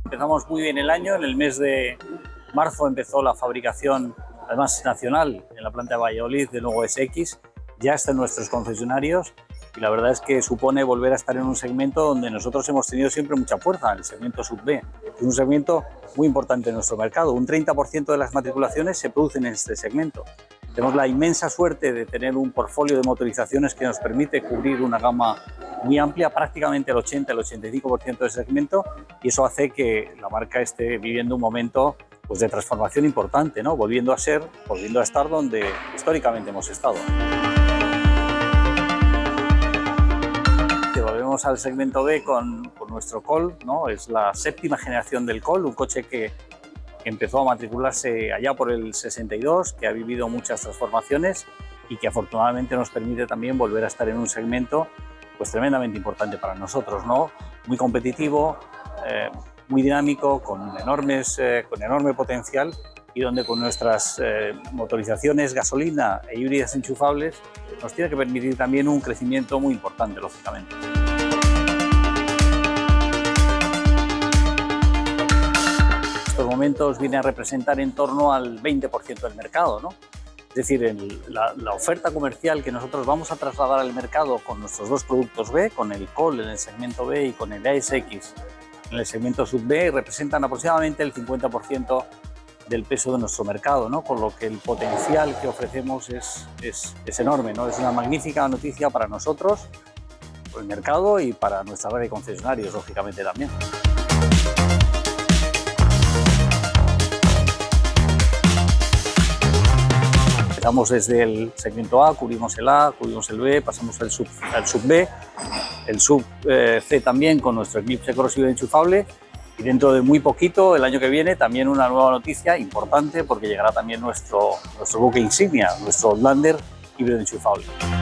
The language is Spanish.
empezamos muy bien el año. En el mes de marzo empezó la fabricación, además nacional, en la planta de Valladolid del nuevo SX. Ya está en nuestros concesionarios y la verdad es que supone volver a estar en un segmento donde nosotros hemos tenido siempre mucha fuerza, el segmento sub-B. Es un segmento muy importante en nuestro mercado. Un 30% de las matriculaciones se producen en este segmento. Tenemos la inmensa suerte de tener un portfolio de motorizaciones que nos permite cubrir una gama muy amplia, prácticamente el 80-85% del segmento, y eso hace que la marca esté viviendo un momento pues, de transformación importante, ¿no? volviendo a estar donde históricamente hemos estado. Volvemos al segmento B con nuestro Col, ¿no? Es la séptima generación del Col, un coche que empezó a matricularse allá por el 62, que ha vivido muchas transformaciones y que afortunadamente nos permite también volver a estar en un segmento pues tremendamente importante para nosotros, ¿no? Muy competitivo, muy dinámico, con enorme potencial y donde con nuestras motorizaciones gasolina e híbridas enchufables nos tiene que permitir también un crecimiento muy importante, lógicamente. En estos momentos viene a representar en torno al 20% del mercado, ¿no? Es decir, la oferta comercial que nosotros vamos a trasladar al mercado con nuestros dos productos B, con el Col en el segmento B y con el ASX en el segmento sub-B, representan aproximadamente el 50% del peso de nuestro mercado, ¿no? Con lo que el potencial que ofrecemos es enorme, ¿no? Es una magnífica noticia para nosotros, por el mercado y para nuestra red de concesionarios, lógicamente también. Empezamos desde el segmento A, cubrimos el A, cubrimos el B, pasamos al sub-B, el sub-C también con nuestro Eclipse corrosivo enchufable. Y dentro de muy poquito, el año que viene, también una nueva noticia importante porque llegará también nuestro buque insignia, nuestro Outlander híbrido enchufable.